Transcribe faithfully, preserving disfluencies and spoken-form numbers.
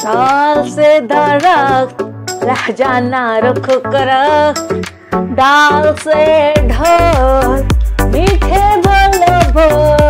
साल से दरख्त रह जाना रुख करख्त, डाल से ढोल मीठे बोलो बोल।